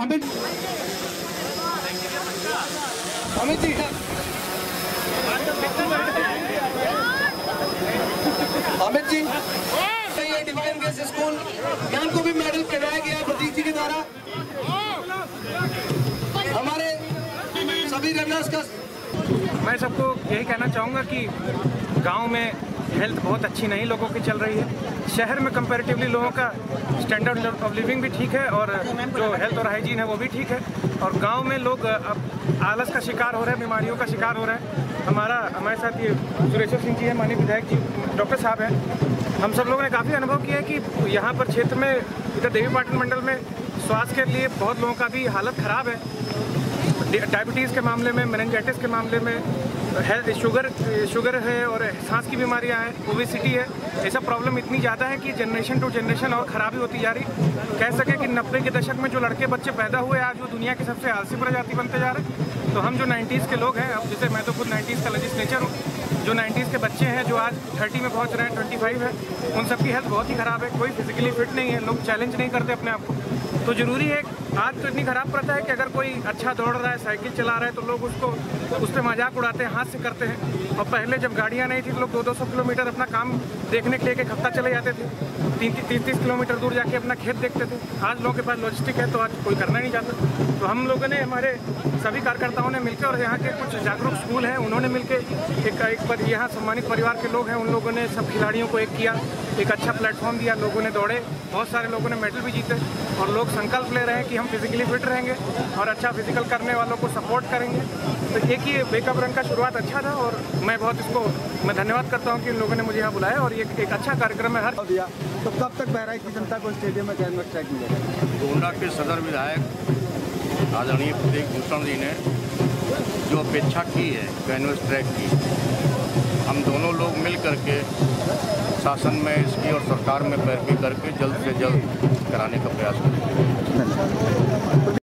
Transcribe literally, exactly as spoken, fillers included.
अमित अमित जी अमित जी ये divine grace school ज्ञान को भी मेडल कराया गया प्रतीक जी के द्वारा। हमारे सभी रनर्स का मैं सबको यही कहना चाहूँगा कि गांव में हेल्थ बहुत अच्छी नहीं लोगों की चल रही है। शहर में कंपैरेटिवली लोगों का स्टैंडर्ड ऑफ लिविंग भी ठीक है और जो हेल्थ और हाइजीन है वो भी ठीक है। और गांव में लोग अब आलस का शिकार हो रहे हैं, बीमारियों का शिकार हो रहे हैं। हमारा हमारे साथ ये सुरेश्वर सिंह जी हैं, माननीय विधायक जी, डॉक्टर साहब हैं। हम सब लोगों ने काफ़ी अनुभव किया है कि यहाँ पर क्षेत्र में इधर देवी पाटन मंडल में स्वास्थ्य के लिए बहुत लोगों का भी हालत ख़राब है। डायबिटीज़ के मामले में, मेनिंजाइटिस के मामले में, हेल्थ शुगर शुगर है और सांस की बीमारियां हैं, ओबेसिटी है। ऐसा प्रॉब्लम इतनी ज़्यादा है कि जनरेशन टू जनरेशन और ख़राबी होती जा रही। कह सके कि नब्बे के दशक में जो लड़के बच्चे पैदा हुए आज वो दुनिया की सबसे आलसी प्रजाति बनते जा रहे हैं। तो हम जो नाइन्टीज़ के लोग हैं, अब जैसे मैं तो खुद नाइन्टीज़ का लेजिस्लेचर हूँ, जो नाइन्टीज़ के बच्चे हैं जो आज थर्टी में पहुँच रहे हैं, ट्वेंटी फाइव है, उन सबकी हेल्थ बहुत ही ख़राब है। कोई फिजिकली फिट नहीं है, लोग चैलेंज नहीं करते अपने आप को। तो ज़रूरी है, आज तो इतनी ख़राब प्रथा है कि अगर कोई अच्छा दौड़ रहा है, साइकिल चला रहा है तो लोग उसको उस पर मजाक उड़ाते हैं, हाथ से करते हैं। और पहले जब गाड़ियाँ नहीं थी तो लोग दो दो सौ किलोमीटर अपना काम देखने के लिए एक हफ्ता चले जाते थे, तीन तीस तीस किलोमीटर दूर जाके अपना खेत देखते थे। आज लोगों के पास लॉजिस्टिक है तो आज कोई करना नहीं चाहता। तो हम लोगों ने, हमारे सभी कार्यकर्ताओं ने मिलकर और यहाँ के कुछ जागरूक स्कूल हैं उन्होंने मिलकर एक एक पर यहाँ सम्मानित परिवार के लोग हैं, उन लोगों ने सब खिलाड़ियों को एक किया, एक अच्छा प्लेटफॉर्म दिया। लोगों ने दौड़े, बहुत सारे लोगों ने मेडल भी जीते और लोग संकल्प ले रहे हैं कि हम फिजिकली फिट रहेंगे और अच्छा फिजिकल करने वालों को सपोर्ट करेंगे। तो एक ही वेकअप रन का शुरुआत अच्छा था और मैं बहुत इसको मैं धन्यवाद करता हूँ कि इन लोगों ने मुझे यहाँ बुलाया और ये एक अच्छा कार्यक्रम है। हर दिया तो कब तक बहराइच की जनता को स्टेडियम में कैनवस ट्रैक मिलेगा? गोंडा के सदर विधायक आदरणीय प्रतीक भूषण जी ने जो अपेक्षा की है कैनवस ट्रैक की, हम दोनों लोग मिल करके शासन में इसकी और सरकार में पैरवी करके जल्द से जल्द कराने का प्रयास करेंगे।